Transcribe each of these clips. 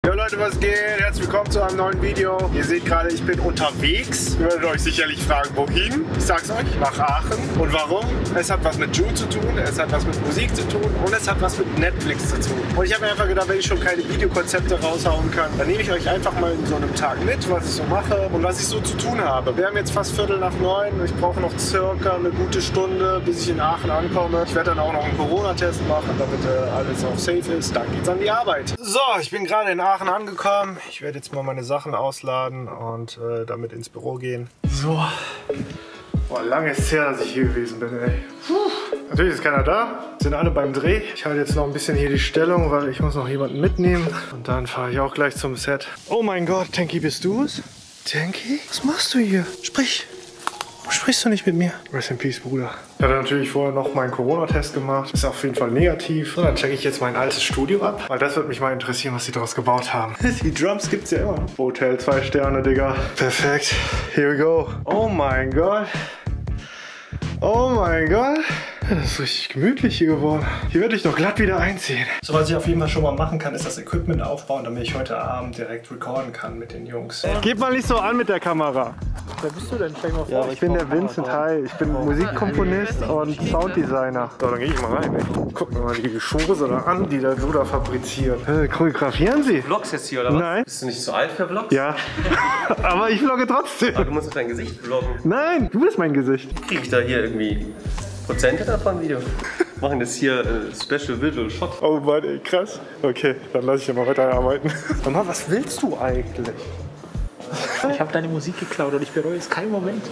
Jo Leute, was geht? Herzlich willkommen zu einem neuen Video. Ihr seht gerade, ich bin unterwegs. Ihr werdet euch sicherlich fragen, wohin? Ich sag's euch, nach Aachen. Und warum? Es hat was mit Jude zu tun, es hat was mit Musik zu tun und es hat was mit Netflix zu tun. Und ich habe mir einfach gedacht, wenn ich schon keine Videokonzepte raushauen kann, dann nehme ich euch einfach mal in so einem Tag mit, was ich so mache und was ich so zu tun habe. Wir haben jetzt fast 8:45. Ich brauche noch circa eine gute Stunde, bis ich in Aachen ankomme. Ich werde dann auch noch einen Corona-Test machen, damit alles auch safe ist. Dann geht's an die Arbeit. So, ich bin gerade in Aachen angekommen. Ich werde jetzt mal meine Sachen ausladen und damit ins Büro gehen. So. Boah, lange ist es her, dass ich hier gewesen bin, ey. Natürlich ist keiner da. Sind alle beim Dreh. Ich halte jetzt noch ein bisschen hier die Stellung, weil ich muss noch jemanden mitnehmen. Und dann fahre ich auch gleich zum Set. Oh mein Gott, Tanky, bist du es? Tanky? Was machst du hier? Sprich. Warum sprichst du nicht mit mir? Rest in Peace, Bruder. Ich hatte natürlich vorher noch meinen Corona-Test gemacht. Ist auf jeden Fall negativ. So, dann checke ich jetzt mein altes Studio ab. Weil das würde mich mal interessieren, was sie daraus gebaut haben. Die Drums gibt's ja immer. Hotel 2 Sterne, Digga. Perfekt. Here we go. Oh mein Gott. Oh mein Gott. Das ist richtig gemütlich hier geworden. Hier werde ich doch glatt wieder einziehen. So, was ich auf jeden Fall schon mal machen kann, ist das Equipment aufbauen, damit ich heute Abend direkt recorden kann mit den Jungs. Gib mal nicht so an mit der Kamera. Wer bist du denn? Stell mal vor. Ja, ich bin der Vincent, hi. Ich bin Musikkomponist und Sounddesigner. So, dann gehe ich mal rein. Ey. Guck mir mal die Chose da an, die der Bruder fabriziert. Choreografieren Sie? Vlogs jetzt hier oder was? Nein. Bist du nicht zu alt für Vlogs? Ja. Aber ich vlogge trotzdem. Aber du musst auf dein Gesicht vloggen. Nein, du bist mein Gesicht. Kriege ich da hier irgendwie Prozente davon, Video? Machen das hier Special Visual Shot. Oh Mann, ey, krass. Okay, dann lasse ich ja mal weiterarbeiten. Sag mal, was willst du eigentlich? Ich habe deine Musik geklaut und ich bereue es keinen Moment.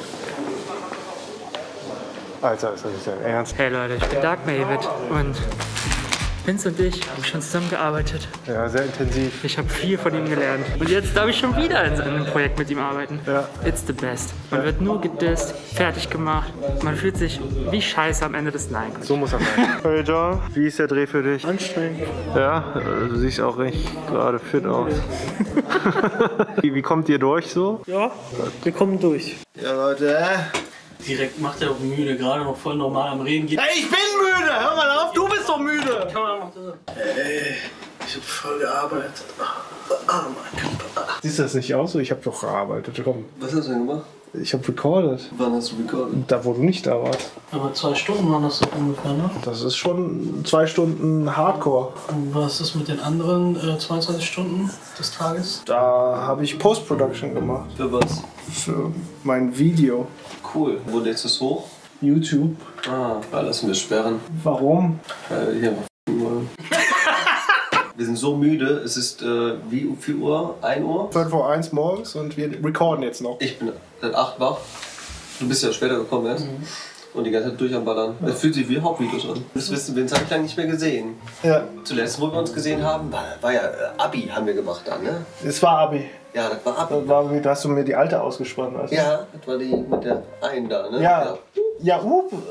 Alter, ist das nicht dein Ernst? Hey Leute, ich bin Dark Mavid und Vince und ich haben schon zusammengearbeitet. Ja, sehr intensiv. Ich habe viel von ihm gelernt. Und jetzt darf ich schon wieder in einem Projekt mit ihm arbeiten. Ja. It's the best. Man wird nur gedisst, fertig gemacht. Man fühlt sich wie Scheiße am Ende des Likes. So muss er sein. Hey John, wie ist der Dreh für dich? Anstrengend. Ja, du siehst auch echt gerade fit aus. Wie kommt ihr durch so? Ja, wir kommen durch. Ja Leute, Direkt macht er auch müde, gerade noch voll normal am Reden geht. Hey, ich bin müde! Hör mal auf, du bist doch müde! Ey, ich hab voll gearbeitet. Oh mein Gott. Siehst du das nicht aus? Ich hab doch gearbeitet, komm. Was hast du denn gemacht? Ich hab recorded. Wann hast du recorded? Da, wo du nicht da warst. Aber 2 Stunden waren das so ungefähr, ne? Das ist schon 2 Stunden Hardcore. Und was ist mit den anderen 22 Stunden des Tages? Da habe ich Post-Production gemacht. Für was? Für mein Video. Cool. Wo lädst du es hoch? YouTube. Ah, lassen wir sperren. Warum? Hier mal wollen. Wir sind so müde, es ist wie viel Uhr? 1 Uhr? 5:01 morgens und wir recorden jetzt noch. Ich bin seit 8 wach. Du bist ja später gekommen erst. Und die ganze Zeit durch am Ballern. Es fühlt sich wie Hauptvideos an. Das wissen wir, das habe ich lange nicht mehr gesehen. Ja. Zuletzt, wo wir uns gesehen haben, war ja Abi haben wir gemacht dann, ne? Es war Abi. Ja, das war Abi. Da hast du mir die alte ausgespannt. Weißt du? Ja, das war die mit der einen da, ne? Ja. Ja,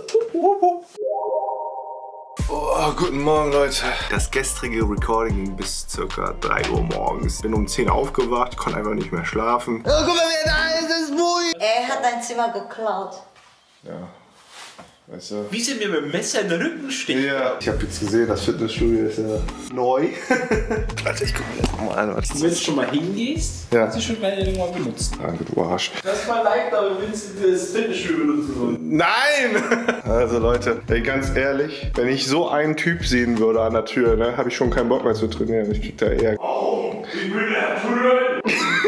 Oh, guten Morgen, Leute. Das gestrige Recording ging bis ca. 3 Uhr morgens. Bin um 10 aufgewacht, konnte einfach nicht mehr schlafen. Oh, guck mal, wer da ist, das ist Mui. Er hat dein Zimmer geklaut. Ja, weißt du. Wie sie mir mit dem Messer in den Rücken steht. Ja. Ich habe jetzt gesehen, das Fitnessstudio ist ja neu. Warte, ich gucke mir das mal an. Wenn du schon mal hingehst, Ja. kannst du schon mal irgendwann benutzen. Danke, du Arsch. Das mal leicht, aber willst du das Fitnessstudio benutzen wollen? Nein! Also Leute, ey, ganz ehrlich, wenn ich so einen Typ sehen würde an der Tür, ne, habe ich schon keinen Bock mehr zu trainieren. Ich krieg da eher... Oh, ich bin der Tunnel!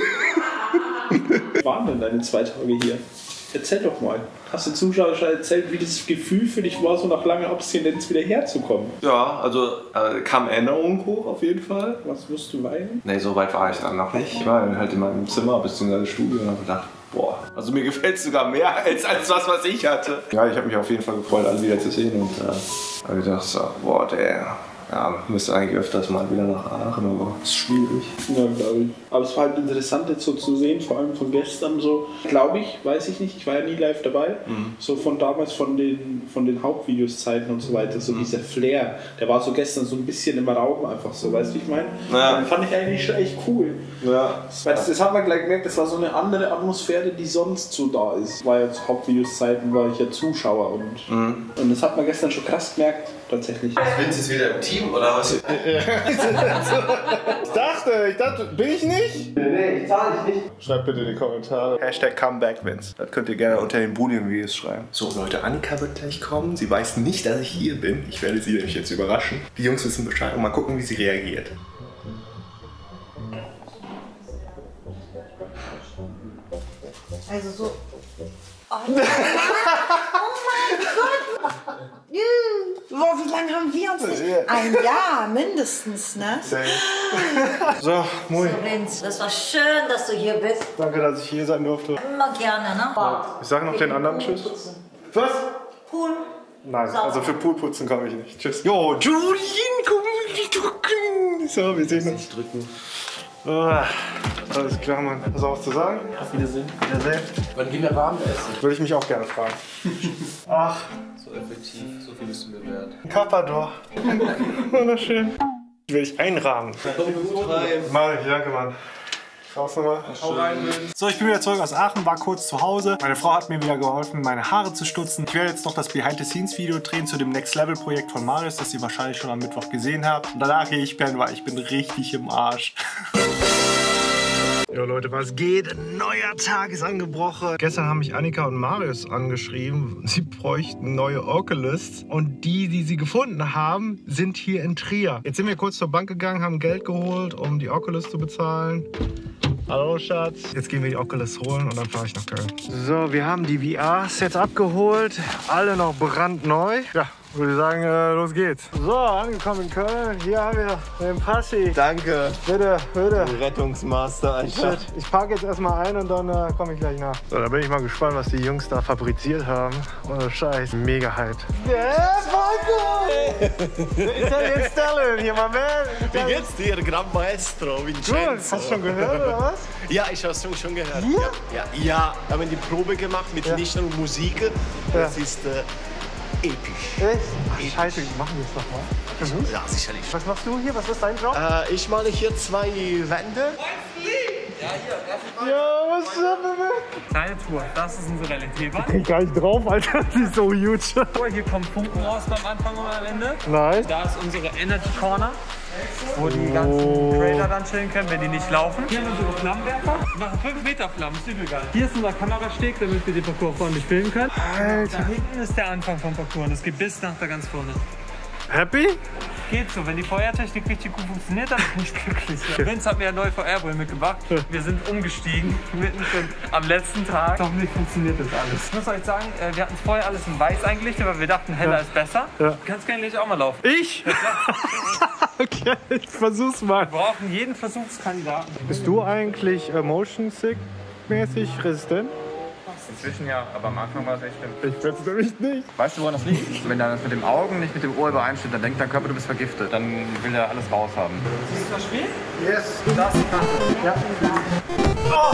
Was waren denn deine 2 Tage hier? Erzähl doch mal. Hast du Zuschauer schon erzählt, wie das Gefühl für dich war, so nach langer Abstinenz wieder herzukommen? Ja, also kam Erinnerung hoch auf jeden Fall. Was wirst du weinen? Ne, so weit war ich dann noch nicht. Ich war dann halt in meinem Zimmer bzw. Studio und habe gedacht, boah, also mir gefällt es sogar mehr als das, was ich hatte. Ja, ich habe mich auf jeden Fall gefreut, alle wieder zu sehen und habe gedacht, so, boah, der müsste eigentlich öfters mal wieder nach Aachen, aber es ist schwierig. Ja, glaube ich. Aber es war halt interessant jetzt so zu sehen, vor allem von gestern so, glaube ich, weiß ich nicht, ich war ja nie live dabei, so von damals von den Hauptvideos-Zeiten und so weiter, so dieser Flair, der war so gestern so ein bisschen im Raum einfach so, weißt du, wie ich meine? Ja. Den fand ich eigentlich schon echt cool. Ja. Weil das hat man gleich gemerkt, das war so eine andere Atmosphäre, die sonst so da ist. Weil jetzt Hauptvideos-Zeiten war ich ja Zuschauer und das hat man gestern schon krass gemerkt, tatsächlich. Vince ist wieder im Team unterschrieben oder was? Ich dachte, bin ich nicht? Nee, ich zahle dich nicht. Schreibt bitte in die Kommentare. Hashtag Comeback-Wins. Das könnt ihr gerne unter den Boolean-Videos schreiben. So Leute, Annika wird gleich kommen. Sie weiß nicht, dass ich hier bin. Ich werde sie nämlich jetzt überraschen. Die Jungs wissen Bescheid und mal gucken, wie sie reagiert. Also so. Oh mein Gott! Boah, wie lange haben wir uns nicht? Ein Jahr mindestens, ne? So, Mui. Vince, das war schön, dass du hier bist. Danke, dass ich hier sein durfte. Immer gerne, ne? Ich sage noch den anderen Tschüss. Was? Pool. Nein, also für Poolputzen komme ich nicht. Tschüss. Jo, Julien, komm nicht drücken. So, wir sehen uns. Drücken. Alles klar, Mann. Was auch zu sagen? Auf Wiedersehen. Wiedersehen. Wann gehen wir warm essen? Würde ich mich auch gerne fragen. Ach, So effektiv, so viel bist du mir wert. Carpador. Wunderschön. Will ich einrahmen. Komm gut rein. Mach ich, danke, Mann. Raus nochmal. So, ich bin wieder zurück aus Aachen, war kurz zu Hause. Meine Frau hat mir wieder geholfen, meine Haare zu stutzen. Ich werde jetzt noch das Behind-the-Scenes-Video drehen zu dem Next-Level-Projekt von Marius, das ihr wahrscheinlich schon am Mittwoch gesehen habt. Und danach gehe ich pennen, weil ich bin richtig im Arsch. Jo Leute, was geht? Ein neuer Tag ist angebrochen. Gestern haben mich Annika und Marius angeschrieben. Sie bräuchten neue Oculus. Und die sie gefunden haben, sind hier in Trier. Jetzt sind wir kurz zur Bank gegangen, haben Geld geholt, um die Oculus zu bezahlen. Hallo Schatz. Jetzt gehen wir die Oculus holen und dann fahre ich nach Köln. So, wir haben die VRs jetzt abgeholt. Alle noch brandneu. Ja, würde ich sagen, los geht's. So, angekommen in Köln. Hier haben wir den Passi. Danke. Bitte, bitte. Rettungsmaster einfach. Shit. Ich parke jetzt erstmal ein und dann komme ich gleich nach. So, da bin ich mal gespannt, was die Jungs da fabriziert haben. Oh, Scheiß. Mega Hype. Yeah, Italian Stallion, hier, my man. Wie geht's dir, Gran Maestro Vincenzo? Gut, hast du schon gehört, oder was? Ja, ich habe es schon gehört. Ja? Ja, wir haben die Probe gemacht mit nicht nur Musik. Das ist episch. Echt? Ach, Scheiße, machen wir es doch mal. Ja, sicherlich. Was machst du hier? Was ist dein Job? Ich male hier 2 Wände. Ja, was ist das denn? Kleine Tour, das ist unsere LED-Wand. Ich gar nicht drauf, Alter. Die ist so huge. Hier kommen Funken raus beim Anfang und am Ende. Nice. Da ist unsere Energy Corner, wo die ganzen Creator dann chillen können, wenn die nicht laufen. Hier haben wir unsere Flammenwerfer. Wir machen 5 Meter Flammen, ist übel geil. Hier ist unser Kamerasteg, damit wir den Parcours ordentlich filmen können. Alter. Da hinten ist der Anfang vom Parcours und es geht bis nach da ganz vorne. Happy? Geht so, wenn die VR-Technik richtig gut funktioniert, dann bin ich glücklich. Vince hat mir eine neue VR-Brille mitgebracht. Wir sind umgestiegen, mittendrin am letzten Tag. Hoffentlich funktioniert das alles. Ich muss euch sagen, wir hatten vorher alles in weiß eingelichtet, weil wir dachten, heller ist besser. Ja. Du kannst gerne Licht auch mal laufen. Ich? Ja, okay, ich versuch's mal. Wir brauchen jeden Versuchskandidaten. Bist du eigentlich Motion Sick mäßig resistent? Inzwischen ja, aber am Anfang war es echt schlimm. Ich bin's nämlich nicht. Weißt du, woran das liegt? Wenn das mit dem Augen nicht mit dem Ohr übereinstimmt, dann denkt dein Körper, du bist vergiftet. Dann will er alles raushaben. Siehst du das Spiel? Yes. Das ist die Karte. Ja. Oh.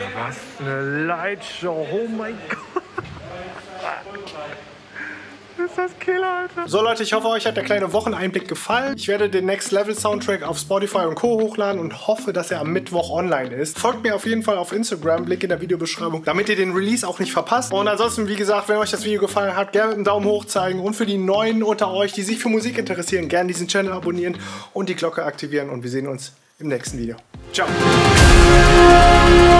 Show. Oh mein Gott. Das ist das Killer, Alter. So Leute, ich hoffe, euch hat der kleine Wocheneinblick gefallen. Ich werde den Next Level Soundtrack auf Spotify und Co. hochladen und hoffe, dass er am Mittwoch online ist. Folgt mir auf jeden Fall auf Instagram, Link in der Videobeschreibung, damit ihr den Release auch nicht verpasst. Und ansonsten, wie gesagt, wenn euch das Video gefallen hat, gerne einen Daumen hoch zeigen und für die Neuen unter euch, die sich für Musik interessieren, gerne diesen Channel abonnieren und die Glocke aktivieren und wir sehen uns im nächsten Video. Ciao!